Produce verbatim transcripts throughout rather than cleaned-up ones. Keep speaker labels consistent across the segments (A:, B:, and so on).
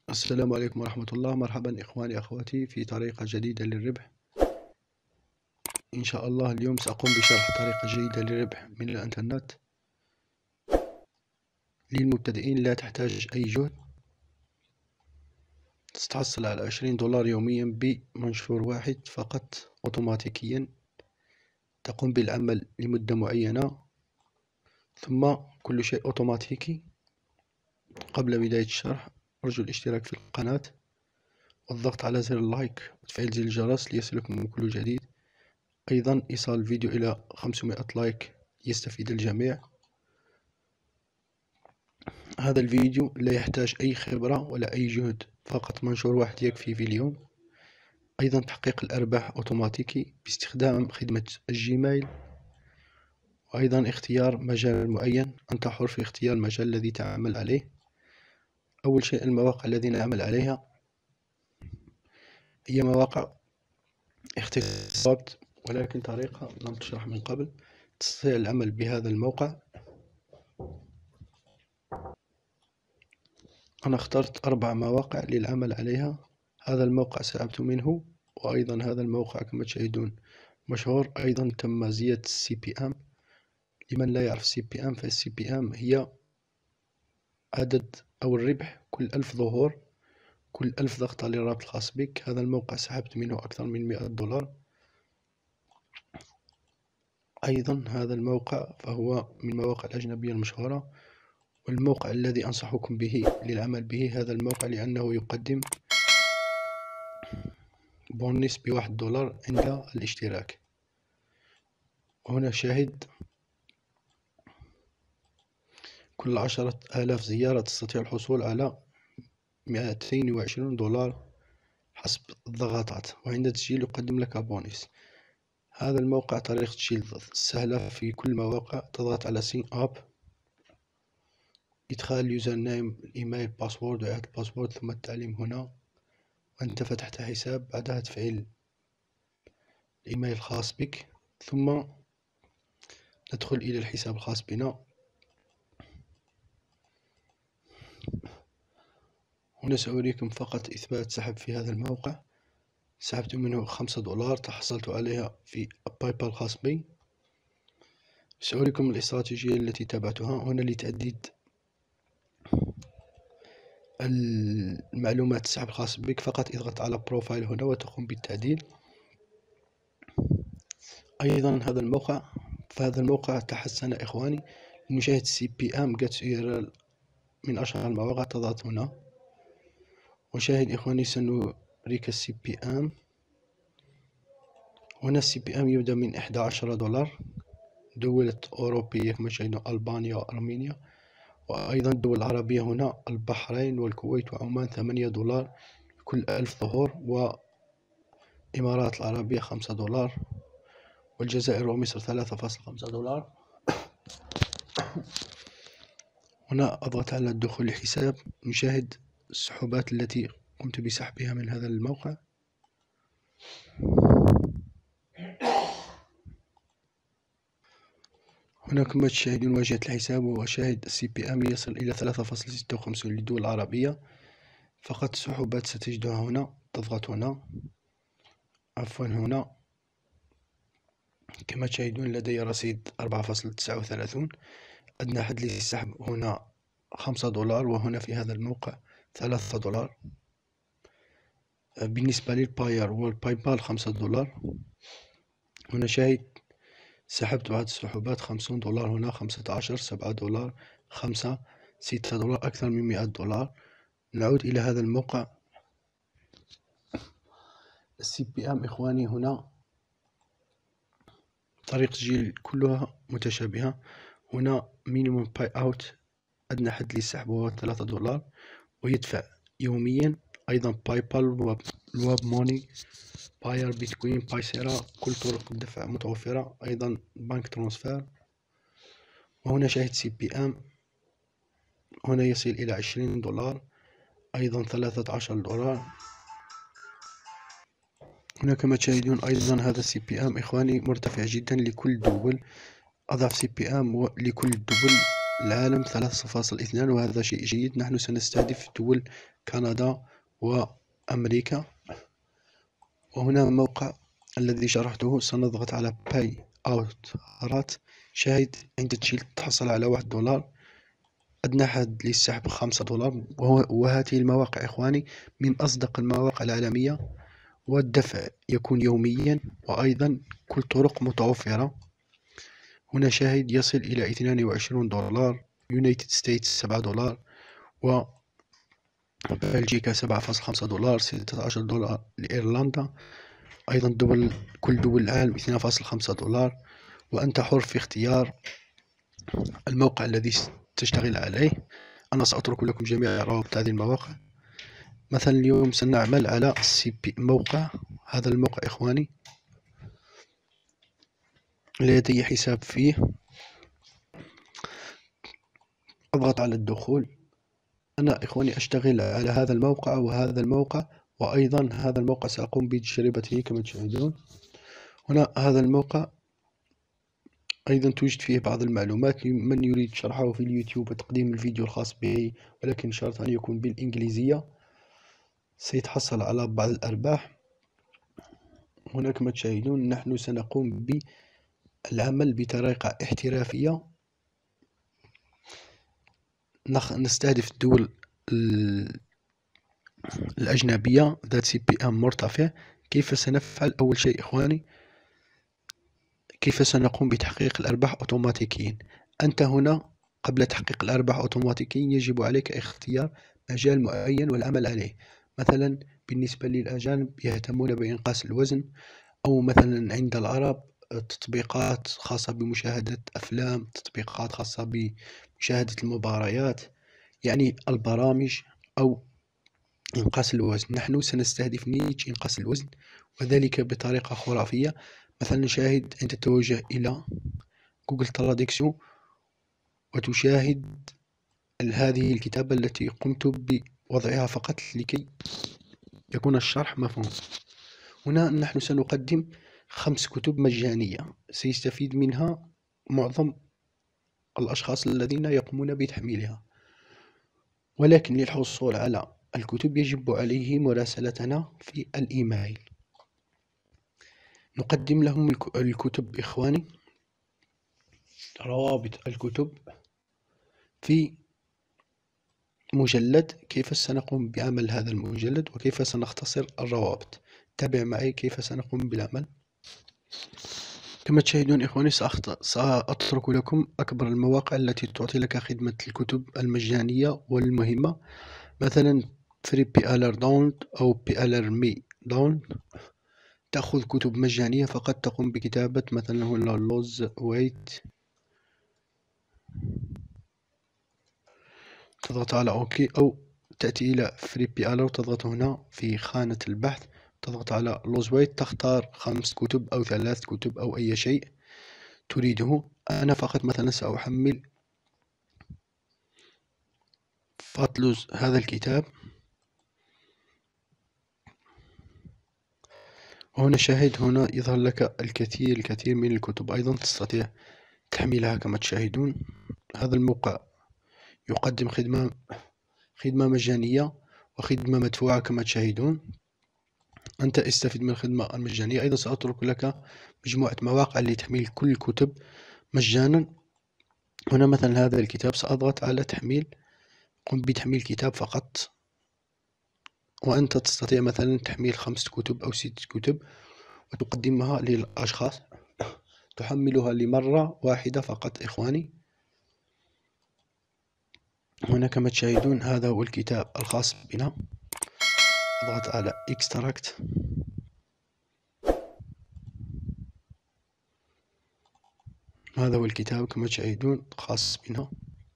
A: السلام عليكم ورحمة الله. مرحبا إخواني أخواتي في طريقة جديدة للربح. إن شاء الله اليوم سأقوم بشرح طريقة جديدة للربح من الإنترنت للمبتدئين. لا تحتاج أي جهد، ستحصل على عشرين دولار يوميا بمنشور واحد فقط أوتوماتيكيا. تقوم بالعمل لمدة معينة ثم كل شيء أوتوماتيكي. قبل بداية الشرح أرجو الاشتراك في القناة والضغط على زر اللايك وتفعيل زر الجرس ليصلكم كل جديد. أيضا إيصال الفيديو إلى خمسمائة لايك ليستفيد الجميع. هذا الفيديو لا يحتاج أي خبرة ولا أي جهد، فقط منشور واحد يكفي في اليوم. أيضا تحقيق الأرباح أوتوماتيكي باستخدام خدمة الجيميل، وأيضا اختيار مجال معين. أنت حر في اختيار المجال الذي تعمل عليه. أول شيء المواقع التي نعمل عليها هي مواقع اختصاصات، ولكن طريقة لم تشرح من قبل. تستطيع العمل بهذا الموقع. أنا اخترت أربع مواقع للعمل عليها. هذا الموقع سحبت منه، وأيضا هذا الموقع كما تشاهدون مشهور. أيضا تم زيادة السي بي ام. لمن لا يعرف سي بي ام، فالسي بي ام هي عدد أو الربح كل ألف ظهور، كل ألف ضغط على الرابط الخاص بك. هذا الموقع سحبت منه أكثر من مئة دولار. أيضا هذا الموقع فهو من المواقع الأجنبية المشهورة، والموقع الذي أنصحكم به للعمل به هذا الموقع، لأنه يقدم بونس بواحد دولار عند الاشتراك. هنا شاهد كل عشرة آلاف زيارة تستطيع الحصول على مئتين وعشرين دولار حسب الضغطات، وعند تسجيل يقدم لك بونس. هذا الموقع طريقة تسجيل سهلة في كل المواقع. تضغط على سين اب، إدخال اليوزر نيم، الإيميل، باسورد وإعادة الباسورد، ثم التعليم هنا. وأنت فتحت حساب، بعدها تفعيل الإيميل الخاص بك، ثم ندخل إلى الحساب الخاص بنا. هنا سأريكم فقط إثبات سحب في هذا الموقع. سحبت منه خمسة دولار، تحصلت عليها في باي بال الخاص بي. سأريكم الاستراتيجية التي تبعتها. هنا لتعديد المعلومات السحب الخاص بك، فقط اضغط على بروفايل هنا وتقوم بالتعديل. أيضا هذا الموقع فهذا الموقع تحسن إخواني. نشاهد سي بي ام جت من أشهر المواقع. تضغط هنا وشاهد إخواني سنريك السي بي ام. هنا السي بي ام يبدأ من إحدى عشر دولار. دول أوروبية كما شاهدون ألبانيا وأرمينيا، وأيضا الدول العربية هنا البحرين والكويت وعمان ثمانية دولار كل ألف ظهور، وإمارات العربية خمسة دولار، والجزائر ومصر ثلاثة فاصلة خمسة دولار. هنا أضغط على الدخول للحساب. نشاهد السحوبات التي قمت بسحبها من هذا الموقع. هنا كما تشاهدون واجهة الحساب، وشاهد السي بي ام يصل إلى ثلاثة فاصلة ستة وخمسين للدول العربية. فقط سحوبات ستجدها هنا. تضغط هنا، عفوا هنا كما تشاهدون لدي رصيد أربعة فاصلة تسعة وثلاثين. أدنى حد للسحب هنا خمسة دولار، وهنا في هذا الموقع ثلاثة دولار. بالنسبة للباير والباي بال خمسة دولار. هنا شاهد سحبت بعد السحوبات خمسون دولار، هنا خمسة عشر، سبعة دولار، خمسة، ستة دولار، أكثر من مئة دولار. نعود إلى هذا الموقع. السي بي ام إخواني هنا طريقة تسجيل كلها متشابهة. هنا مينيموم باي اوت، أدنى حد للسحب هو ثلاثة دولار، ويدفع يوميا. أيضا باي بال، الواب موني، باير، بيتكوين، بايسيرا، كل طرق الدفع متوفرة. أيضا بنك ترانسفير. وهنا شاهد سي بي ام، هنا يصل إلى عشرين دولار، أيضا ثلاثة عشر دولار. هنا كما تشاهدون أيضا هذا السي بي ام إخواني مرتفع جدا لكل دول. أضعف سي بي ام لكل الدول العالم ثلاثة فاصل اثنان، وهذا شيء جيد. نحن سنستهدف دول كندا وأمريكا. وهنا موقع الذي شرحته، سنضغط على باي اوت رات. شاهد عند تشيل تحصل على واحد دولار، أدنى حد للسحب خمسة دولار. وهذه المواقع إخواني من أصدق المواقع العالمية، والدفع يكون يوميا، وأيضا كل طرق متوفرة. هنا شاهد يصل إلى اثنين وعشرين دولار، يونايتد ستيتس سبعة دولار، وبلجيكا سبعة فاصلة خمسة دولار، ستة عشر دولار لإيرلندا. أيضا دول كل دول العالم اثنين فاصلة خمسة دولار. وأنت حر في اختيار الموقع الذي تشتغل عليه. أنا سأترك لكم جميع روابط هذه المواقع. مثلا اليوم سنعمل على سي بي موقع. هذا الموقع إخواني لدي حساب فيه، أضغط على الدخول. أنا إخواني أشتغل على هذا الموقع وهذا الموقع، وأيضا هذا الموقع سأقوم بتجربته كما تشاهدون. هنا هذا الموقع أيضا توجد فيه بعض المعلومات من يريد شرحه في اليوتيوب وتقديم الفيديو الخاص به، ولكن شرط أن يكون بالإنجليزية، سيتحصل على بعض الأرباح. هنا كما تشاهدون نحن سنقوم بالعمل بطريقة احترافية، نستهدف الدول الأجنبية ذات سي بي ام مرتفع. كيف سنفعل؟ أول شيء إخواني، كيف سنقوم بتحقيق الأرباح أوتوماتيكيا. أنت هنا قبل تحقيق الأرباح أوتوماتيكيا يجب عليك اختيار مجال معين والعمل عليه. مثلا بالنسبة للأجانب يهتمون بإنقاص الوزن، أو مثلا عند العرب تطبيقات خاصة بمشاهدة أفلام، تطبيقات خاصة بمشاهدة المباريات، يعني البرامج، أو إنقاص الوزن. نحن سنستهدف نيتش إنقاص الوزن، وذلك بطريقة خرافية. مثلا شاهد أن تتوجه إلى جوجل تراديكسيون وتشاهد هذه الكتابة التي قمت بوضعها فقط لكي يكون الشرح مفهوم. هنا نحن سنقدم خمس كتب مجانية سيستفيد منها معظم الأشخاص الذين يقومون بتحميلها، ولكن للحصول على الكتب يجب عليه مراسلتنا في الإيميل. نقدم لهم الكتب إخواني، روابط الكتب في مجلد. كيف سنقوم بعمل هذا المجلد وكيف سنختصر الروابط؟ تابع معي كيف سنقوم بالعمل. كما تشاهدون إخواني سأترك لكم أكبر المواقع التي تعطي لك خدمة الكتب المجانية والمهمة، مثلا فري بيالر داونلود أو بيالر مي داونلود. تأخذ كتب مجانية فقط، تقوم بكتابة مثلا هنا لوز ويت، تضغط على أوكي، أو تأتي إلى فري بيالر وتضغط هنا في خانة البحث، تضغط على لوز ويت، تختار خمس كتب أو ثلاث كتب أو أي شيء تريده. أنا فقط مثلا سأحمل فاتلوز هذا الكتاب. وهنا شاهد، هنا يظهر لك الكثير الكثير من الكتب، أيضا تستطيع تحميلها كما تشاهدون. هذا الموقع يقدم خدمة خدمة مجانية وخدمة مدفوعة كما تشاهدون. أنت استفيد من الخدمة المجانية. أيضا سأترك لك مجموعة مواقع لتحميل كل الكتب مجانا. هنا مثلا هذا الكتاب سأضغط على تحميل، قم بتحميل كتاب فقط، وأنت تستطيع مثلا تحميل خمس كتب أو ست كتب وتقدمها للأشخاص، تحملها لمرة واحدة فقط إخواني. هنا كما تشاهدون هذا هو الكتاب الخاص بنا. أضغط على Extract. هذا هو الكتاب كما تشاهدون خاص بنا.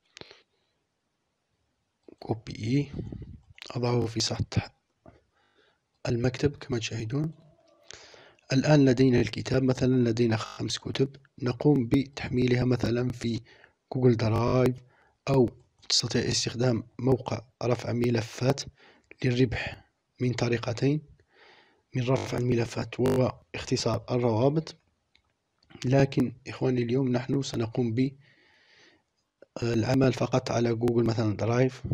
A: كوبي، أضعه في سطح المكتب كما تشاهدون. الآن لدينا الكتاب، مثلا لدينا خمس كتب، نقوم بتحميلها مثلا في جوجل درايف، أو تستطيع استخدام موقع رفع ملفات للربح من طريقتين، من رفع الملفات واختصار الروابط. لكن إخواني اليوم نحن سنقوم العمل فقط على جوجل مثلا درايف.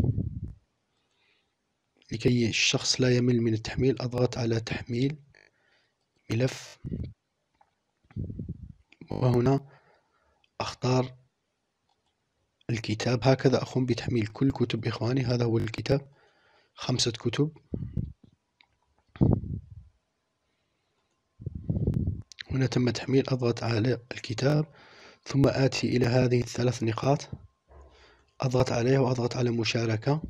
A: لكي الشخص لا يمل من التحميل أضغط على تحميل ملف، وهنا أختار الكتاب. هكذا أقوم بتحميل كل كتب إخواني. هذا هو الكتاب، خمسة كتب. هنا تم تحميل، أضغط على الكتاب، ثم آتي إلى هذه الثلاث نقاط، أضغط عليها وأضغط على مشاركة،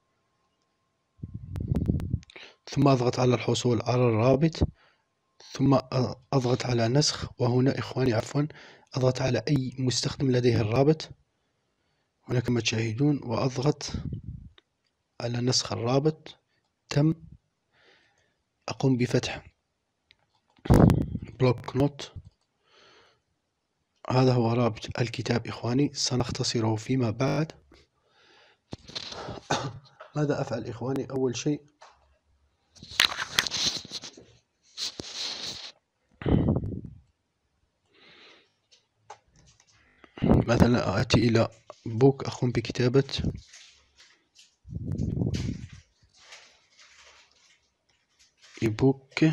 A: ثم أضغط على الحصول على الرابط، ثم أضغط على نسخ. وهنا إخواني عفوا أضغط على أي مستخدم لديه الرابط هنا كما تشاهدون، وأضغط على نسخ الرابط. تم. أقوم بفتح بلوك نوت. هذا هو رابط الكتاب إخواني، سنختصره فيما بعد. ماذا أفعل إخواني؟ أول شيء مثلا آتي إلى بوك، أقوم بكتابة إيبوك.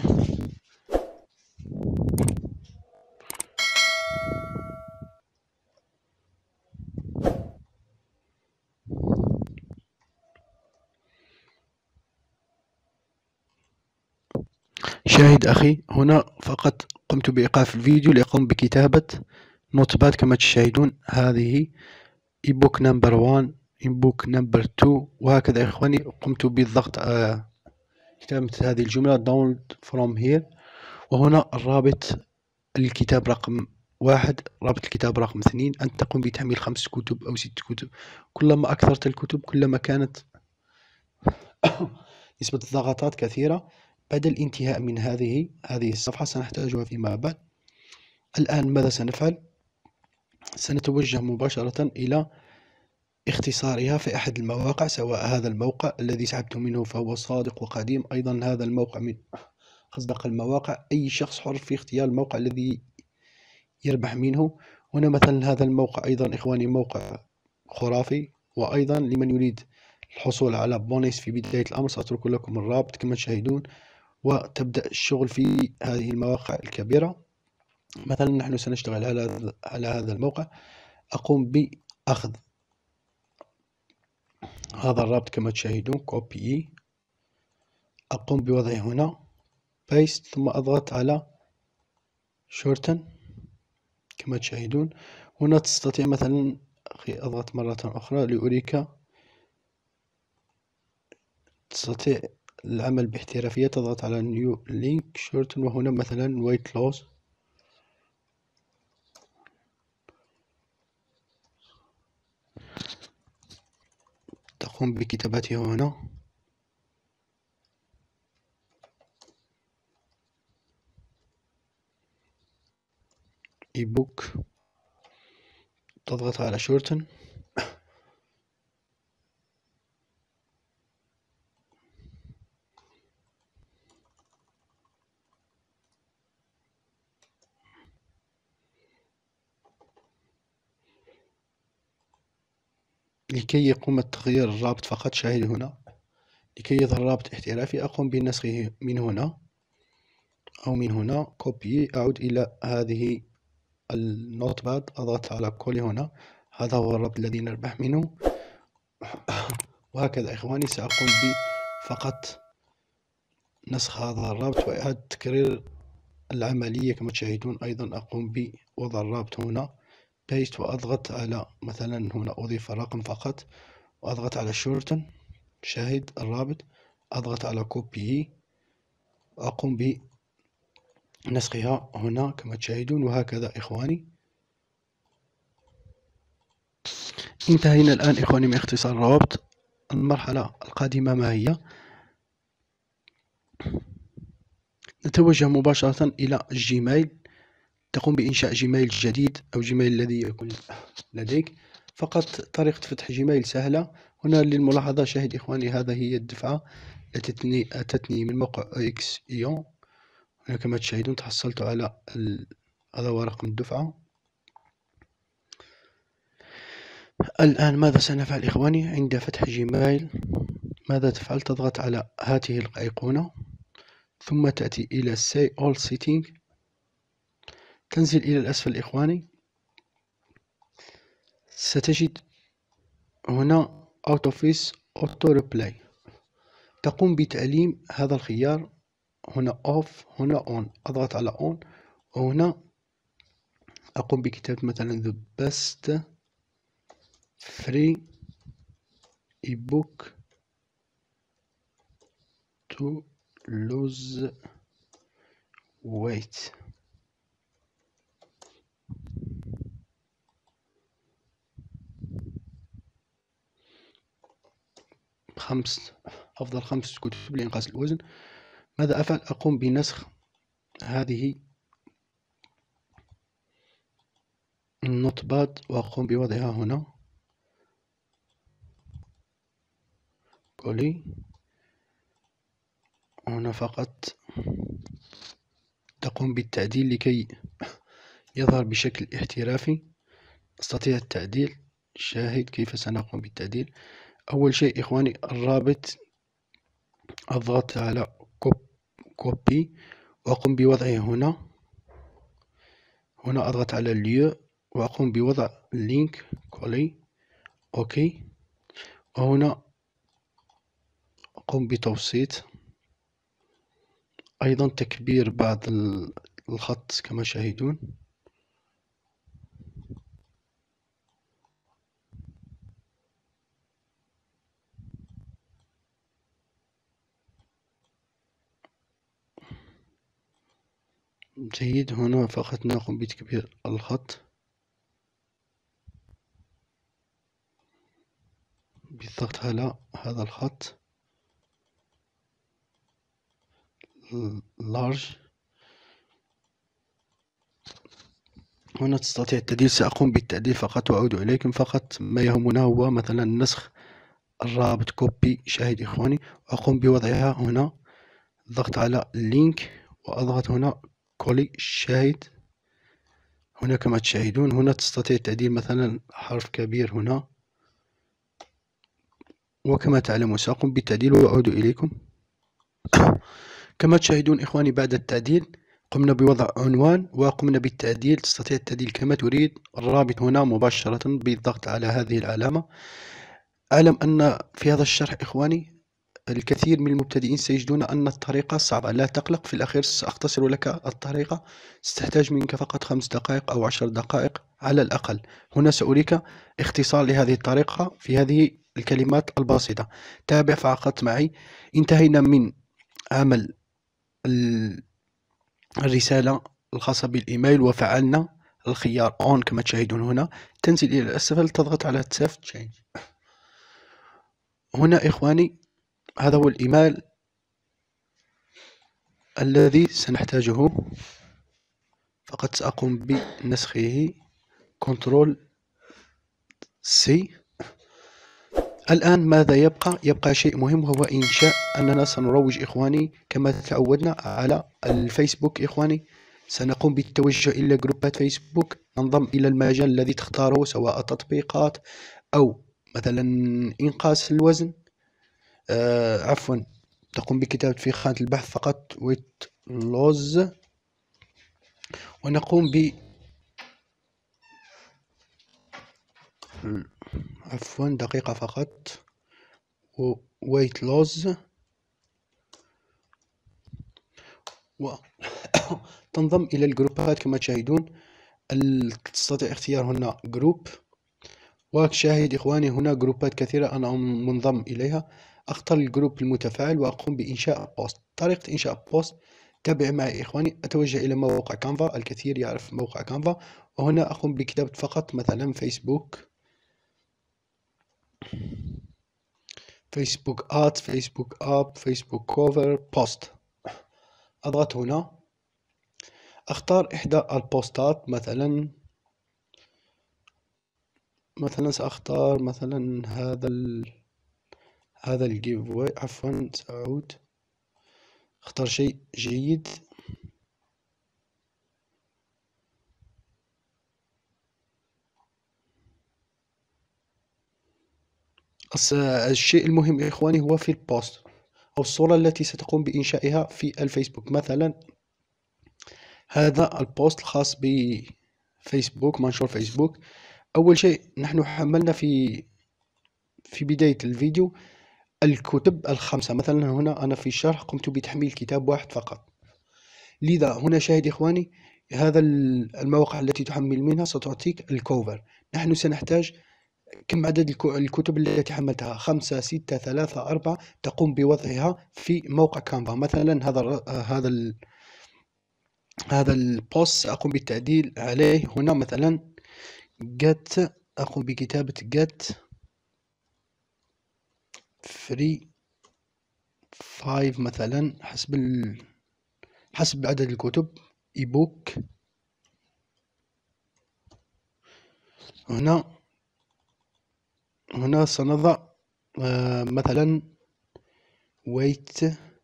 A: شاهد أخي، هنا فقط قمت بإيقاف الفيديو لأقوم بكتابة نوت باد كما تشاهدون. هذه إيبوك نمبر وان، إيبوك نمبر تو، وهكذا إخواني. قمت بالضغط على كتابة هذه الجملة download from here، وهنا الرابط الكتاب رقم واحد، رابط الكتاب رقم اثنين. أنت تقوم بتحميل خمس كتب أو ست كتب. كلما أكثرت الكتب كلما كانت نسبة الضغطات كثيرة. بعد الانتهاء من هذه هذه الصفحة سنحتاجها فيما بعد. الآن ماذا سنفعل؟ سنتوجه مباشرة إلى اختصارها في أحد المواقع، سواء هذا الموقع الذي سحبت منه فهو صادق وقديم، أيضا هذا الموقع من أصدق المواقع. أي شخص حر في اختيار الموقع الذي يربح منه. هنا مثلا هذا الموقع أيضا إخواني موقع خرافي. وأيضا لمن يريد الحصول على بونيس في بداية الأمر سأترك لكم الرابط كما تشاهدون، وتبدأ الشغل في هذه المواقع الكبيرة. مثلا نحن سنشتغل على على هذا الموقع. أقوم بأخذ هذا الرابط كما تشاهدون كوبي، أقوم بوضعه هنا بيست، ثم أضغط على شورتن كما تشاهدون. هنا تستطيع مثلا أخي أضغط مرة أخرى لأريك، تستطيع العمل باحترافية. تضغط على نيو لينك شورتن، وهنا مثلا ويت لوس، تقوم بكتابته هنا إيبوك، تضغط على شورتن، لكي يقوم التغيير الرابط فقط. شاهد هنا لكي يظهر رابط احترافي أقوم بنسخه من هنا أو من هنا كوبي. أعود إلى هذه النوت باد، أضغط على كولي هنا. هذا هو الرابط الذي نربح منه. وهكذا إخواني سأقوم بفقط نسخ هذا الرابط وإعادة تكرير العملية كما تشاهدون. أيضا أقوم بوضع الرابط هنا بيست، وأضغط على مثلا هنا أضيف الرقم فقط، وأضغط على شورتن، شاهد الرابط، أضغط على كوبي، وأقوم بنسخها هنا كما تشاهدون. وهكذا إخواني انتهينا الآن إخواني من اختصار الروابط. المرحلة القادمة ما هي؟ نتوجه مباشرة إلى الجيميل. تقوم بإنشاء جيميل جديد أو جيميل الذي يكون لديك. فقط طريقة فتح جيميل سهلة. هنا للملاحظة شاهد إخواني، هذا هي الدفعة التي أتتني من موقع إكس إيون. هنا كما تشاهدون تحصلت على ال... هذا هو رقم الدفعة. الآن ماذا سنفعل إخواني؟ عند فتح جيميل ماذا تفعل؟ تضغط على هذه الأيقونة ثم تأتي إلى Say All Setting، تنزل إلى الأسفل إخواني، ستجد هنا Autofix Auto Replay، تقوم بتعليم هذا الخيار، هنا Off هنا On، أضغط على On وهنا أقوم بكتابة مثلا The best free ebook to lose weight. خمس أفضل خمس كتب لإنقاص الوزن. ماذا أفعل؟ أقوم بنسخ هذه النوت باد وأقوم بوضعها هنا كولي، هنا فقط تقوم بالتعديل لكي يظهر بشكل احترافي. أستطيع التعديل، شاهد كيف سنقوم بالتعديل. أول شيء إخواني الرابط أضغط على كوبي وأقوم بوضعه هنا، هنا أضغط على اليو وأقوم بوضع اللينك كولي أوكي، وهنا أقوم بتوسيط، أيضا تكبير بعض الخط كما تشاهدون. جيد، هنا فقط نقوم بتكبير الخط بالضغط على هذا الخط لارج. هنا تستطيع التعديل، سأقوم بالتعديل فقط وأعود إليكم. فقط ما يهمنا هو مثلا نسخ الرابط كوبي، شاهد إخواني، وأقوم بوضعها هنا، ضغط على اللينك وأضغط هنا كولي، شاهد هنا كما تشاهدون. هنا تستطيع التعديل مثلا حرف كبير هنا، وكما تعلمون سأقوم بالتعديل وأعود إليكم. كما تشاهدون إخواني بعد التعديل قمنا بوضع عنوان وقمنا بالتعديل، تستطيع التعديل كما تريد. الرابط هنا مباشرة بالضغط على هذه العلامة. أعلم أن في هذا الشرح إخواني الكثير من المبتدئين سيجدون أن الطريقة صعبة، لا تقلق، في الأخير سأختصر لك الطريقة، ستحتاج منك فقط خمس دقائق أو عشر دقائق على الأقل. هنا سأريك اختصار لهذه الطريقة في هذه الكلمات البسيطة. تابع فقط معي. انتهينا من عمل الرسالة الخاصة بالإيميل وفعلنا الخيار On كما تشاهدون هنا. تنزل إلى الأسفل، تضغط على Save Change. هنا إخواني هذا هو الإيميل الذي سنحتاجه، فقط سأقوم بنسخه كنترول سي. الآن ماذا يبقى؟ يبقى شيء مهم هو إنشاء، أننا سنروج إخواني كما تعودنا على الفيسبوك. إخواني سنقوم بالتوجه إلى جروبات فيسبوك، ننضم إلى المجال الذي تختاره سواء تطبيقات أو مثلا إنقاص الوزن، آه عفوا تقوم بكتابة في خانة البحث فقط ويت لوز، ونقوم ب عفوا دقيقة فقط ويت لوز، وتنضم إلى الجروبات كما تشاهدون. تستطيع اختيار هنا جروب، وشاهد إخواني هنا جروبات كثيرة أنا منضم إليها. أختار الجروب المتفاعل وأقوم بإنشاء بوست. طريقة إنشاء بوست تابع معي إخواني. أتوجه إلى موقع كانفا، الكثير يعرف موقع كانفا، وهنا أقوم بكتابة فقط مثلا فيسبوك فيسبوك آت فيسبوك آب فيسبوك كوفر بوست. أضغط هنا، أختار إحدى البوستات، مثلا مثلا سأختار مثلا هذا ال هذا الجيف واي، عفوا سأعود، اختار شيء جيد. الس- الشيء المهم يا إخواني هو في البوست أو الصورة التي ستقوم بإنشائها في الفيسبوك. مثلا هذا البوست الخاص بفيسبوك، منشور فيسبوك. أول شيء نحن حملنا في في بداية الفيديو الكتب الخمسة. مثلا هنا أنا في الشرح قمت بتحميل كتاب واحد فقط، لذا هنا شاهد إخواني هذا المواقع التي تحمل منها ستعطيك الكوفر. نحن سنحتاج كم عدد الكتب التي حملتها؟ خمسة، ستة، ثلاثة، أربعة. تقوم بوضعها في موقع كانفا. مثلا هذا هذا ال هذا البوست سأقوم بالتعديل عليه هنا. مثلا get، أقوم بكتابة get free five مثلا حسب ال... حسب عدد الكتب ebook. هنا هنا سنضع آه مثلا wait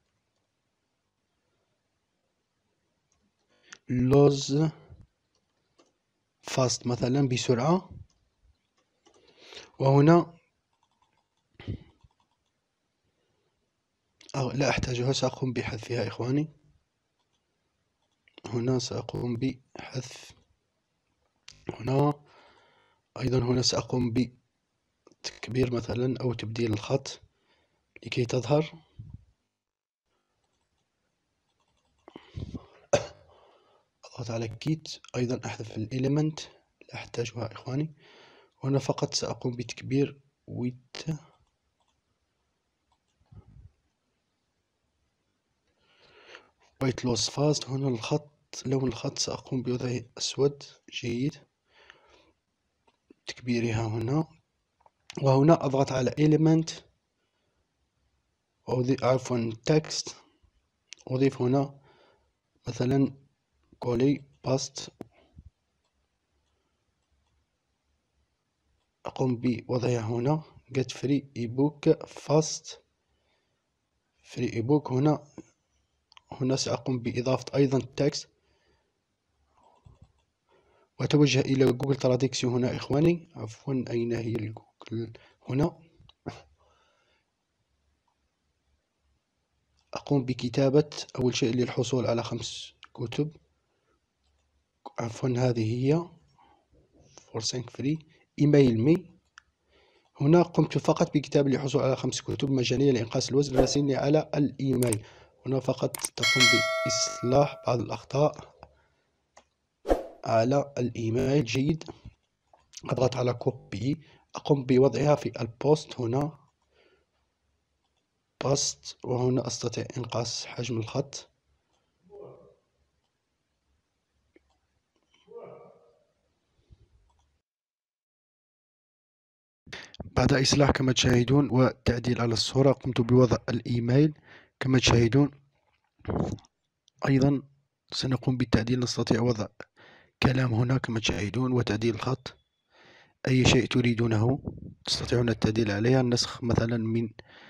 A: lose fast مثلا بسرعة. وهنا أو لا أحتاجها، سأقوم بحذفها إخواني. هنا سأقوم بحذف. هنا أيضا هنا سأقوم بتكبير مثلا أو تبديل الخط لكي تظهر. أضغط على كيت، أيضا أحذف الإيليمنت لا أحتاجها إخواني. هنا فقط سأقوم بتكبير with white loss fast. هنا الخط، لون الخط سأقوم بوضعه أسود جيد، تكبيرها هنا. وهنا أضغط على element أو عفوا text، أضيف هنا مثلا copy paste. أقوم بوضعها هنا get free ebook fast free ebook. هنا هنا سأقوم بإضافة أيضا text وأتوجه إلى جوجل تراديكسيون. هنا إخواني عفوا أين هي الجوجل؟ هنا أقوم بكتابة أول شيء للحصول على خمس كتب. عفوا هذه هي for sync free email me. هنا قمت فقط بكتابة للحصول على خمس كتب مجانية لإنقاص الوزن. راسلني على الإيميل. هنا فقط تقوم بإصلاح بعض الأخطاء على الإيميل جيد. أضغط على كوبي، أقوم بوضعها في البوست. هنا بوست، وهنا أستطيع إنقاص حجم الخط. بعد إصلاح كما تشاهدون وتعديل على الصورة قمت بوضع الإيميل كما تشاهدون. أيضا سنقوم بالتعديل، نستطيع وضع كلام هنا كما تشاهدون وتعديل الخط. أي شيء تريدونه تستطيعون التعديل عليها. النسخ مثلا من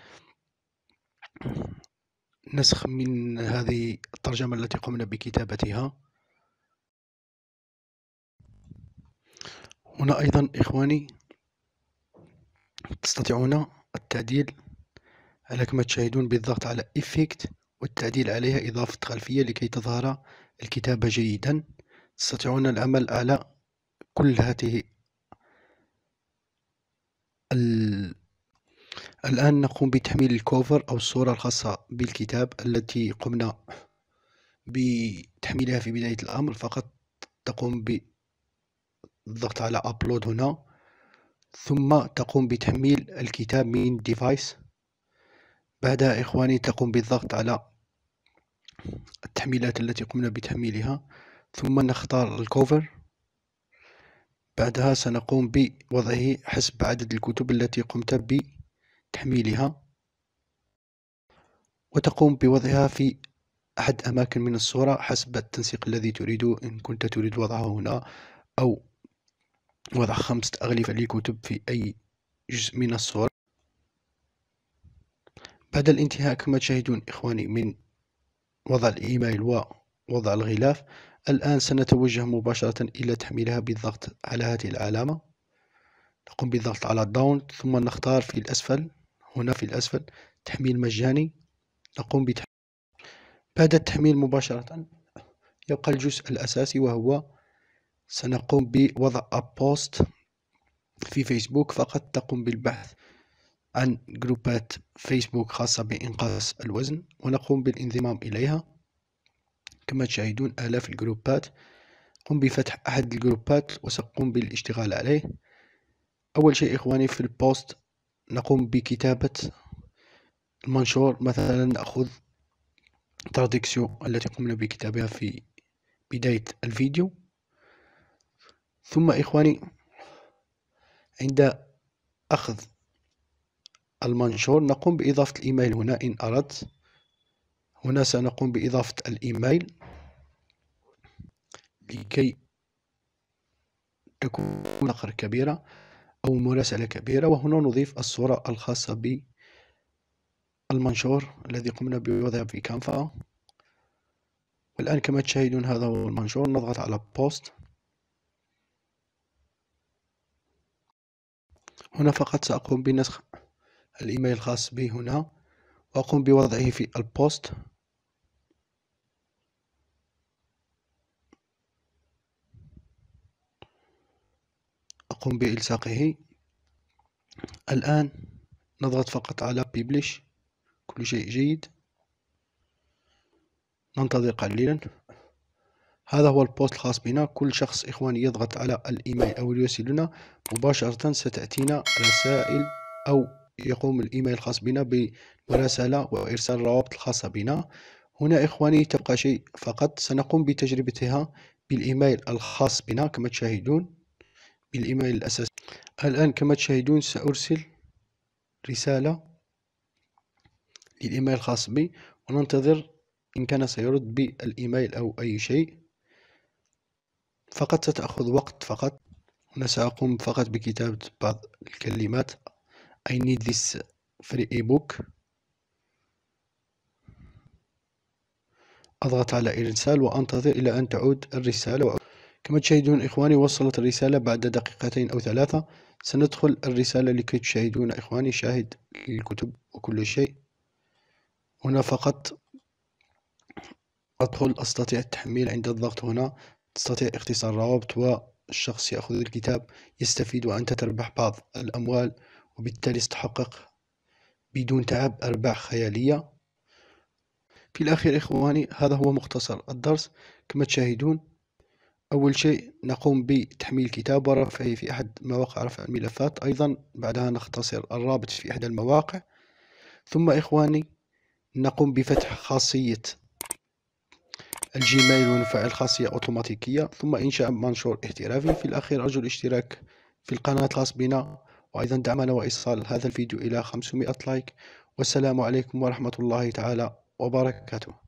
A: نسخ من هذه الترجمة التي قمنا بكتابتها. هنا أيضا إخواني تستطيعون التعديل على كما تشاهدون بالضغط على Effect والتعديل عليها، إضافة خلفية لكي تظهر الكتابة جيدا. تستطيعون العمل على كل هذه ال... الآن نقوم بتحميل الكوفر أو الصورة الخاصة بالكتاب التي قمنا بتحميلها في بداية الأمر. فقط تقوم بالضغط على Upload هنا، ثم تقوم بتحميل الكتاب من ديفايس. بعدها إخواني تقوم بالضغط على التحميلات التي قمنا بتحميلها، ثم نختار الكوفر. بعدها سنقوم بوضعه حسب عدد الكتب التي قمت بتحميلها، وتقوم بوضعها في أحد أماكن من الصورة حسب التنسيق الذي تريده. إن كنت تريد وضعه هنا أو وضع خمسة أغلفة لكتب في أي جزء من الصورة. بعد الانتهاء كما تشاهدون إخواني من وضع الإيميل ووضع الغلاف، الآن سنتوجه مباشرة إلى تحميلها بالضغط على هذه العلامة. نقوم بالضغط على داون، ثم نختار في الأسفل، هنا في الأسفل تحميل مجاني، نقوم بتحميل. بعد التحميل مباشرة يبقى الجزء الأساسي، وهو سنقوم بوضع بوست في فيسبوك. فقط تقوم بالبحث عن جروبات فيسبوك خاصة بإنقاص الوزن ونقوم بالانضمام إليها. كما تشاهدون آلاف الجروبات. قم بفتح أحد الجروبات وسأقوم بالاشتغال عليه. أول شيء إخواني في البوست نقوم بكتابة المنشور. مثلا نأخذ تراديكسيون التي قمنا بكتابها في بداية الفيديو. ثم إخواني عند أخذ المنشور نقوم بإضافة الإيميل هنا إن أردت. هنا سنقوم بإضافة الإيميل لكي تكون نقر كبيرة أو مراسلة كبيرة. وهنا نضيف الصورة الخاصة بالمنشور الذي قمنا بوضعه في كانفا. والآن كما تشاهدون هذا هو المنشور. نضغط على بوست. هنا فقط سأقوم بنسخ الإيميل الخاص بي هنا وأقوم بوضعه في البوست. أقوم بإلصاقه. الآن نضغط فقط على بيبليش. كل شيء جيد. ننتظر قليلا. هذا هو البوست الخاص بنا. كل شخص إخواني يضغط على الإيميل أو يرسلنا مباشرة ستأتينا رسائل، أو يقوم الإيميل الخاص بنا بمراسلة وإرسال الروابط الخاصة بنا. هنا إخواني تبقى شيء فقط سنقوم بتجربتها بالإيميل الخاص بنا كما تشاهدون، بالإيميل الأساسي. الآن كما تشاهدون سأرسل رسالة للإيميل الخاص بي وننتظر إن كان سيرد بالإيميل أو أي شيء. فقط ستأخذ وقت فقط. هنا سأقوم فقط بكتابة بعض الكلمات. I need this free ebook. أضغط على إرسال وأنتظر إلى أن تعود الرسالة. كما تشاهدون إخواني وصلت الرسالة بعد دقيقتين أو ثلاثة. سندخل الرسالة لكي تشاهدون إخواني شاهد للكتب وكل شيء. هنا فقط أدخل أستطيع التحميل. عند الضغط هنا تستطيع اختصار الروابط والشخص يأخذ الكتاب يستفيد وأنت تربح بعض الأموال، وبالتالي ستحقق بدون تعب أرباح خيالية. في الأخير إخواني هذا هو مختصر الدرس. كما تشاهدون أول شيء نقوم بتحميل الكتاب ورفعه في أحد مواقع رفع الملفات. أيضا بعدها نختصر الرابط في إحدى المواقع. ثم إخواني نقوم بفتح خاصية الجيميل ونفعل خاصية أوتوماتيكية، ثم إنشاء منشور احترافي. في الأخير أرجو الاشتراك في القناة الخاص بنا، وأيضا دعمنا وإيصال هذا الفيديو إلى خمسمائة لايك. والسلام عليكم ورحمة الله تعالى وبركاته.